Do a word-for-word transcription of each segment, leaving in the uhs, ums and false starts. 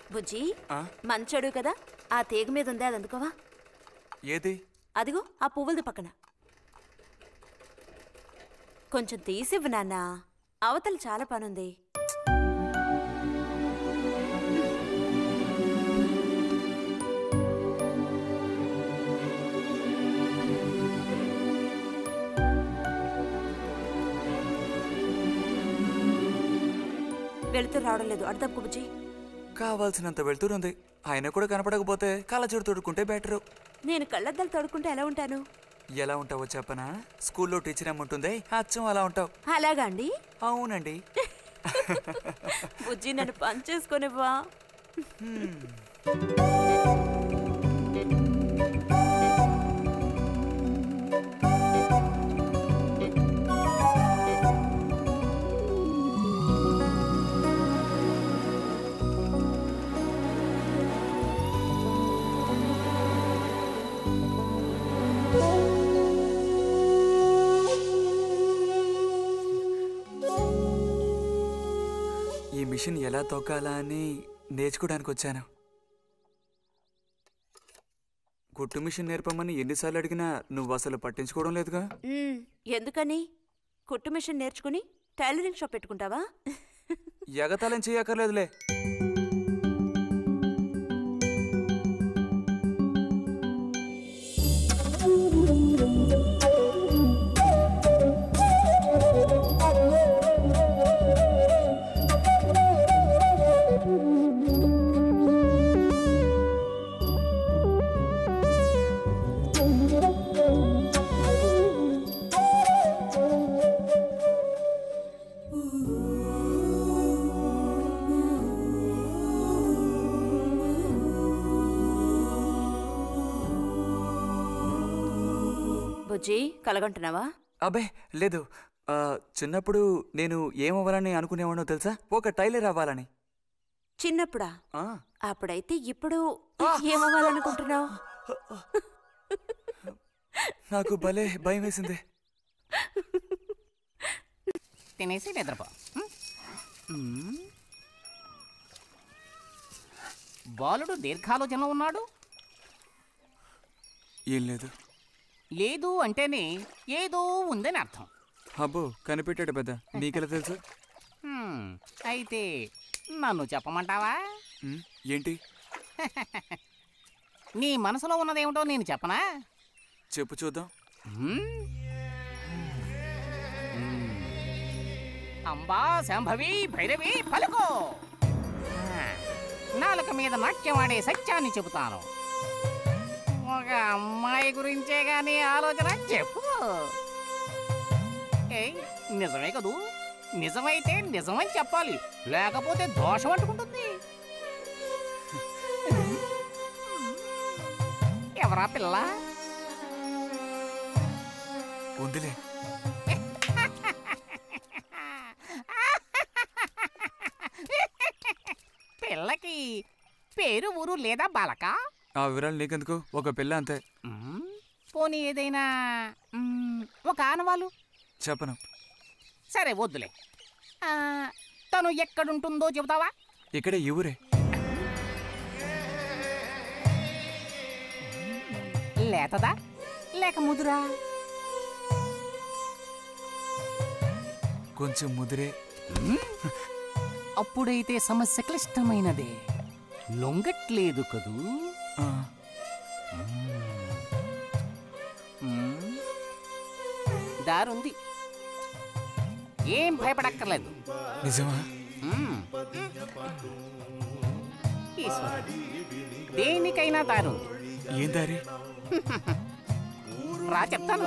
బుజ్జి మంచోడు కదా, ఆ తీగ మీద ఉంది, అది అందుకోవా? ఏది? అదిగో ఆ పువ్వులది పక్కన. కొంచెం తీసివ్వు నాన్న, అవతల చాలా పనుంది. వెళుతూ రావడం లేదు, అర్థం బుజ్జి. కావాల్సినంత వెళ్తురుంది, ఆయన కూడా కనపడకపోతే కళ్ళజోడు తొడుక్కుంటే బెటరు. నేను కళ్ళద్దాలు తొడుక్కుంటే ఎలా ఉంటాను? ఎలా ఉంటావో చెప్పనా? స్కూల్లో టీచర్ ఏముంటుంది, అచ్చం అలా ఉంటావు. అలాగా అండి? అవునండి. బుజ్జి నన్ను పని చేసుకునివ్వా? ఈ మిషన్ ఎలా తొక్కాలా అని నేర్చుకోవడానికి వచ్చాను. కుట్టు మిషన్ నేర్పమని ఎన్నిసార్లు అడిగినా నువ్వు అసలు పట్టించుకోవడం లేదుగా. ఎందుకని? కుట్టు మిషన్ నేర్చుకుని టైలరింగ్ షాప్ పెట్టుకుంటావా? ఎగతాళం చేయక్కర్లేదులే. బుజ్జి కలగంటున్నావా? అబ్బే లేదు, చిన్నప్పుడు నేను ఏమవ్వాలని అనుకునేవాడో తెలుసా? ఒక టైలర్ అవ్వాలని. చిన్నప్పుడా? అప్పుడైతే ఇప్పుడు ఏమవ్వాలనుకుంటున్నావు? నాకు భలే భయం వేసింది. తినేసి నిద్రపో. బాలుడు దీర్ఘాలోచనలో ఉన్నాడు. ఏం లేదు. లేదు అంటేనే ఏదో ఉందని అర్థం. అబ్బో కనిపెట్టాడు పెద్ద, నీకెలా తెలుసు? అయితే నన్ను చెప్పమంటావా? ఏంటి? నీ మనసులో ఉన్నదేమిటో నేను చెప్పనా? చెప్పు చూద్దాం. అంబా శాంభవి భైరవి పలుకో. నాలుక మీద నాట్యమాడే సత్యాన్ని చెబుతాను. ఒక అమ్మాయి గురించే గానీ ఆలోచన చెప్పు. ఏయ్ నిజమే కదూ? నిజమైతే నిజమని చెప్పాలి, లేకపోతే దోషం అంటుకుంటుంది. ఎవరా పిల్ల? ఉందిలే. పిల్లకి పేరు ఊరు లేదా బాలక? ఆ వివరాలు నీకెందుకు, ఒక పిల్ల అంతే. పోనీ ఏదైనా ఒక ఆనవాలు చెప్పను. సరే వద్దులే. తను ఎక్కడుంటుందో చెబుతావా? ఇక్కడే ఈ ఊరే. లేతదా లేక ముదురా? కొంచెం ముదిరే. అప్పుడైతే సమస్య క్లిష్టమైనదే. లొంగట్లేదు కదూ? దారుంది, ఏం భయపడక్కర్లేదు. నిజమా? దేనికైనా దారుంది. ఏం దారి? రా చెప్తాను.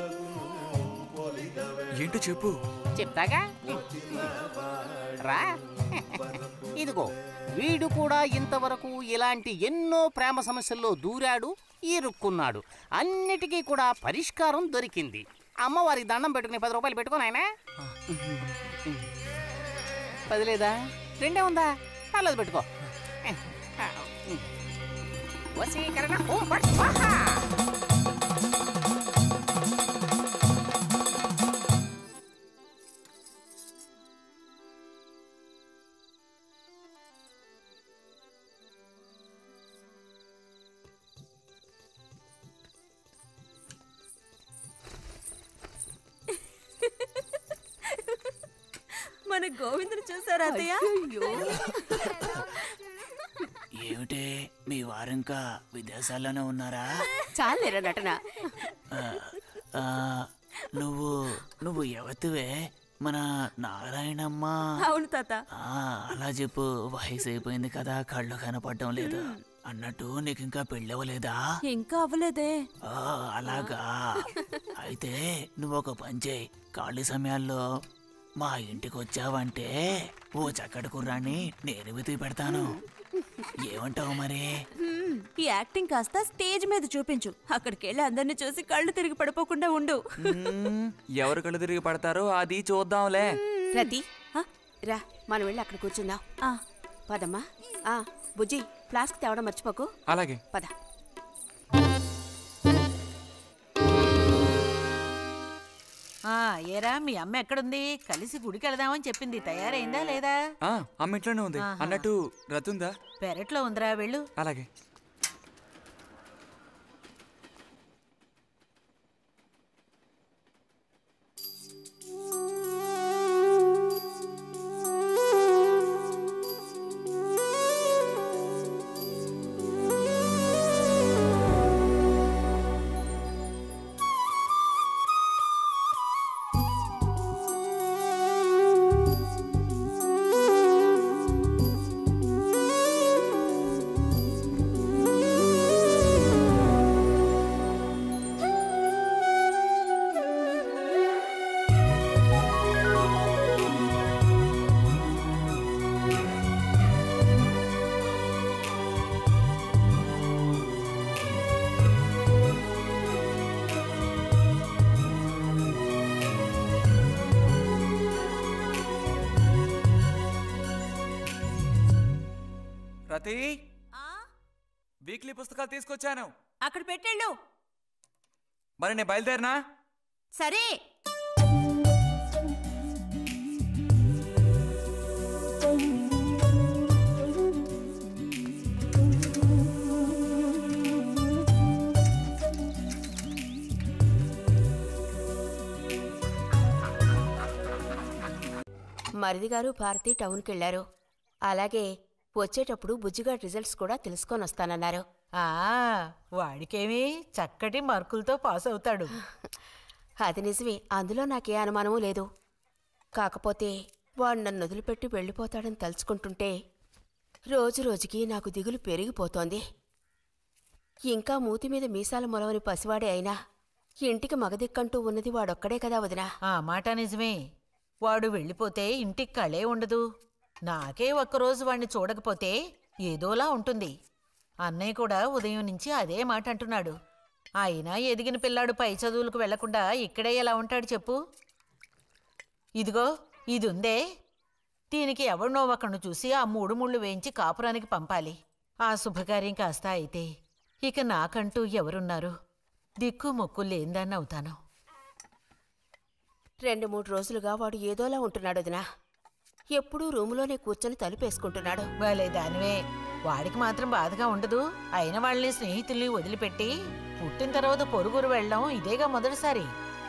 ఏంటో చెప్పు. చెప్తాగా రా. ఇదిగో వీడు కూడా ఇంతవరకు ఇలాంటి ఎన్నో ప్రేమ సమస్యల్లో దూరాడు, ఇరుక్కున్నాడు. అన్నిటికీ కూడా పరిష్కారం దొరికింది. అమ్మవారికి దండం పెట్టుకుని పది రూపాయలు పెట్టుకో నాయనా. పది లేదా? రెండే ఉందా? పర్లేదు పెట్టుకో. వశీకరణ ఓం ఫట్ స్వాహా. మన గోవిందుని చూసారా అత్తయ్య? ఏమిటే మీ వారింకా విదేశాల్లోనే ఉన్నారా? చాలేరా నటన. ఆ, నువ్వు నువ్వు ఎవతివే? మన నారాయణమ్మ? అవును తాత. ఆ, అలా చెప్పు. వయసు అయిపోయింది కదా, కళ్ళు కనపడటం లేదు. అన్నట్టు నీకు ఇంకా పెళ్ళవలేదా? ఇంకా అవ్వలేదే. ఆ, అలాగా. అయితే నువ్వు ఒక పని చేయి. ఖాళీ సమయాల్లో మా ఇంటికి వచ్చావంటే ఓ చక్కటి కుర్రాన్ని నేను వెతికి పెడతాను. ఏమంటావు మరి? హ్మ్, ఈ యాక్టింగ్ కాస్త స్టేజ్ మీద చూపించు. అక్కడికి వెళ్ళి అందరిని చూసి కళ్ళు తిరిగి పడిపోకుండా ఉండు. మ్మ్, ఎవరు కళ్ళు తిరిగి పడతారో అది చూద్దాంలే. రతి రా, మనం వెళ్ళి అక్కడ కూర్చుందాం. ఆ, పదమ్మా. ఆ బుజ్జి, ఫ్లాస్క్ తేవడం మర్చిపోకు. అలాగే. పద. ఆ ఏరా, మీ అమ్మ ఎక్కడుంది? కలిసి గుడికి వెళదామని చెప్పింది. తయారైందా లేదా? ఆ, అమ్మ ఇంట్లోనే ఉంది. ఆహా. అన్నట్టు రతుందా? పెరట్లో ఉందిరా, వెళ్ళు. అలాగే. రతి, ఆ, వీక్లీ పుస్తకాలు తీసుకొచ్చాను. అక్కడ పెట్టేళ్ళు. మరి నేను బయలుదేరినా? సరే. మరిది గారు భారతి టౌన్కి వెళ్ళారు. అలాగే వచ్చేటప్పుడు బుజ్జిగా రిజల్ట్స్ కూడా తెలుసుకొని వస్తానన్నారు. ఆ వాడికేమి చక్కటి మార్కులతో పాస్ అవుతాడు. అది నిజమే, అందులో నాకే అనుమానమూ లేదు. కాకపోతే వాడు నన్ను వదిలిపెట్టి వెళ్ళిపోతాడని తలుచుకుంటుంటే రోజు రోజుకి నాకు దిగులు పెరిగిపోతోంది. ఇంకా మూతి మీద మీసాల మొలవని పసివాడే అయినా ఇంటికి మగదిక్కంటూ ఉన్నది వాడొక్కడే కదా వదినా. ఆ మాట నిజమే. వాడు వెళ్ళిపోతే ఇంటికి కళే ఉండదు. నాకే ఒక్కరోజు వాణ్ణి చూడకపోతే ఏదోలా ఉంటుంది. అన్నయ్య కూడా ఉదయం నుంచి అదే మాట అంటున్నాడు. అయినా ఎదిగిన పిల్లాడు పై చదువులకు వెళ్లకుండా ఇక్కడే ఎలా ఉంటాడు చెప్పు? ఇదిగో ఇదుందే, దీనికి ఎవరినో ఒకను చూసి ఆ మూడు ముళ్ళు వేయించి కాపురానికి పంపాలి. ఆ శుభకార్యం కాస్త అయితే ఇక నాకంటూ ఎవరున్నారు? దిక్కు మొక్కు లేందాన్ని అవుతాను. రెండు మూడు రోజులుగా వాడు ఏదోలా ఉంటున్నాడు వదినా. ఎప్పుడూ రూములోనే కూర్చొని తలుపేసుకుంటున్నాడు. భలే దానివే. వాడికి మాత్రం బాధగా ఉండదు. అయిన వాళ్ళని స్నేహితుల్ని వదిలిపెట్టి పుట్టిన తర్వాత పొరుగురు వెళ్ళడం ఇదేగా మొదటిసారి.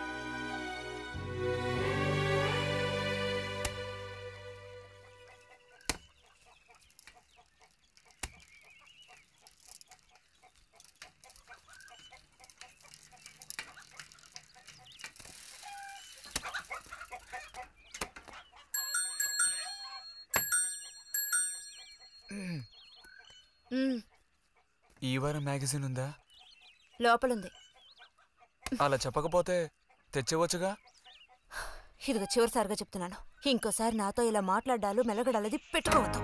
ఈ వారం మ్యాగజైన్ ఉందా? లోపలుంది. అలా చెప్పకపోతే తెచ్చేవచ్చుగా. ఇదిగో చివరిసారిగా చెప్తున్నాను, ఇంకోసారి నాతో ఇలా మాట్లాడాలు మెలగడాలది పెట్టుకోవద్దు.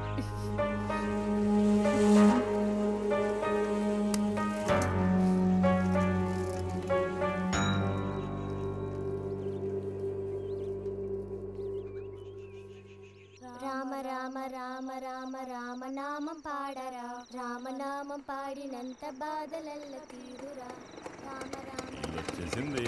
రామ రామ రామ రామ రామనామం పాడరా, రామనామం పాడినంత బాధలల్ల తీరురా. రామ రామ వచ్చేసింది.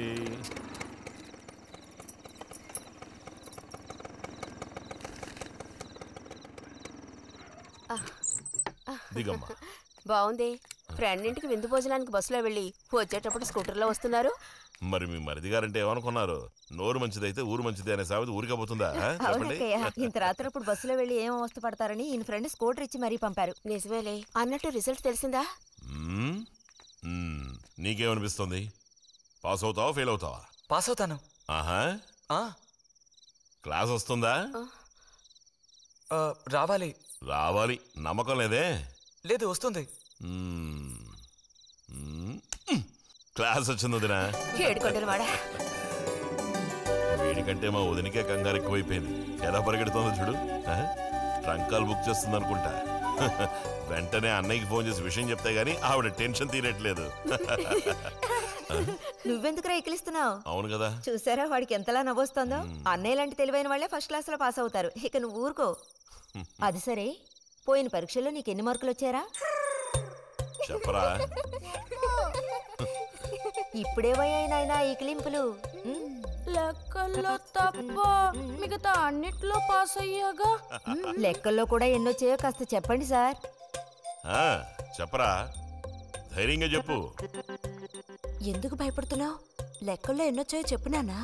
దిగమ్మా. బాగుంది. ఫ్రెండ్ ఇంటికి విందు భోజనానికి బస్సులో వెళ్ళి వచ్చేటప్పుడు స్కూటర్లో వస్తున్నారు. మరి మీ మరిది గారంటే ఏమనుకున్నారు? నోరు మంచిదైతే ఊరు మంచిది అనే సామెత ఊరికపోతుందా? చెప్పండి. ఇంత రాత్రప్పుడు బస్సులో వెళ్ళి ఏం అవస్థ పడతారని ఈయన ఫ్రెండ్ స్కూటర్ ఇచ్చి మరీ పంపారు. నిజమేలే. అన్నట్టు రిజల్ట్ తెలిసిందా? మ్మ్? మ్మ్. నీకేమనిపిస్తుంది? పాస్ అవుతావా ఫెయిల్ అవుతావా? పాస్ అవుతాను. ఆహా, ఆ, క్లాస్ వస్తుందా? ఆ, రావాలి. రావాలి. నమ్మకం లేదే? లేదు, వస్తుంది. మ్మ్. మ్మ్. క్లాస్ వచ్చింది వదినా. ఏడుకొండలు వాడా. వీడికంటే మా వదినికే కంగారు ఎక్కువైపోయింది. ఎలా పరిగెడుతుందో చూడు. ఆ? ట్రంకాలు బుక్ చేస్తుంది అనుకుంటా. వెంటనే అన్నయ్యకి ఫోన్ చేసి విషయం చెప్తే గానీ ఆవిడ టెన్షన్ తీరట్లేదు. నువ్వెందుకురా ఎక్కిలిస్తున్నావు? అవును కదా. చూసారా వాడికి ఎంతలా నవ్వొస్తుందో. అన్నయ్య లాంటి తెలివైన వాళ్ళే ఫస్ట్ క్లాస్ లో పాస్ అవుతారు. ఇక నువ్వు ఊరుకో. అది సరే, పోయిన పరీక్షల్లో నీకు ఎన్ని మార్కులు వచ్చారా? చెప్పరా. ఇప్పుడే వయ్యాయినా ఈ క్లింపులు. లెక్కల్లో తప్ప మిగతా అన్నిట్లో పాస్ అయ్యాగా. లెక్కల్లో కూడా ఎన్నొచ్చాయో కాస్త చెప్పండి సార్. ఆ, చెప్పరా, ధైర్యంగా చెప్పు. ఎందుకు భయపడుతున్నావు? లెక్కల్లో ఎన్నొచ్చాయో చెప్పు నాన్నా.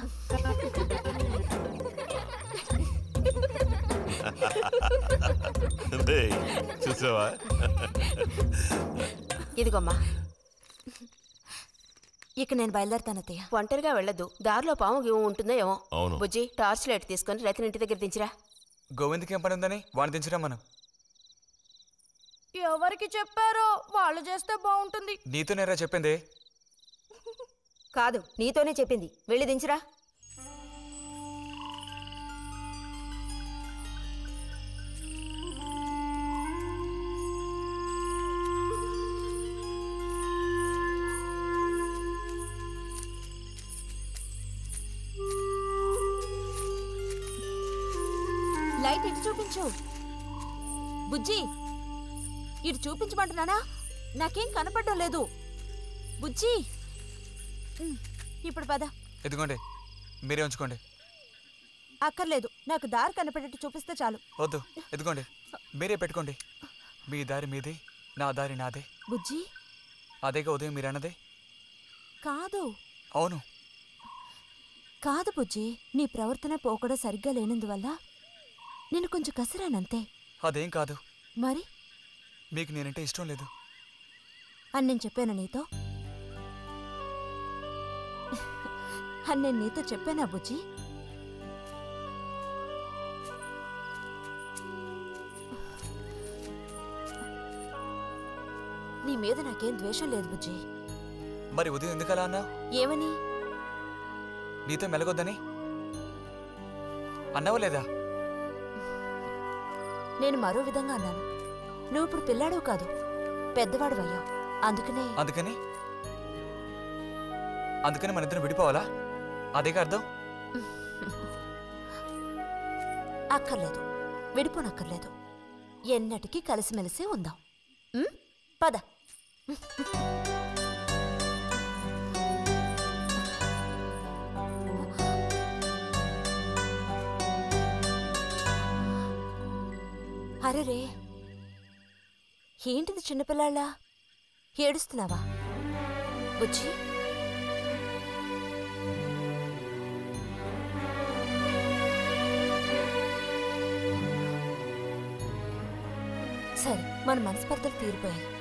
చూసావా? ఇదిగోమ్మా. ఇక నేను బయలుదేరుతాను అత్తయ్య. ఒంటరిగా వెళ్ళదు. దారిలో పాము గీము ఉంటుందో ఏమో. అవును. బుజ్జి, టార్చ్ లైట్ తీసుకొని రైతుని ఇంటి దగ్గర దించిరా. గోవింద్కి ఏం పని ఉందని వాడిని దించరా మనం. ఎవరికి చెప్పారో వాళ్ళు చేస్తే బాగుంటుంది. నీతో నేరా చెప్పింది. కాదు, నీతోనే చెప్పింది. వెళ్ళి దించరా. లైట్ ఇటు చూపించు. బుజ్జి, ఇటు చూపించమంటున్నానా? నాకేం కనపడడం లేదు. బుజ్జి, ఇప్పుడు పద. ఎదుగోండి, మీరే ఉంచుకోండి. అక్కర్లేదు, నాకు దారి కనపడేట్టు చూపిస్తే చాలు. వద్దు, ఎదుగోండి, మీరే పెట్టుకోండి. మీ దారి మీదే, నా దారి నాదే. బుజ్జి, అదేగా ఉదయం మీరు అన్నదే. కాదు. అవును. కాదు బుజ్జి, నీ ప్రవర్తన పోకడ సరిగ్గా లేనందువల్ల నేను కొంచెం కసిరానంతే. అదేం కాదు. మరి మీకు నేనంటే ఇష్టం లేదు అని నేను చెప్పాను నీతో. అని నేను నీతో చెప్పానా బుజ్జి? నీ మీద నాకేం ద్వేషం లేదు బుజ్జి. మరి ఉదయం ఎందుకలా అన్నావు? ఏమని? నీతో మెలగొద్దని అన్నావా లేదా? నేను మరో విధంగా అన్నాను. నువ్వు ఇప్పుడు పిల్లాడవు కాదు, పెద్దవాడు అయ్యావు. అందుకనే అందుకని అందుకని మన ఇద్దరం విడిపోవాలా? అదేగా అర్థం. అక్కర్లేదు, విడిపోనక్కర్లేదు. ఎన్నటికీ కలిసిమెలిసే ఉందాం. పద. అరెరే, ఏంటిది చిన్నపిల్లాళ్ళ ఏడుస్తున్నావా బుజ్జి? సరే, మన మనస్పర్ధలు తీరిపోయాయి.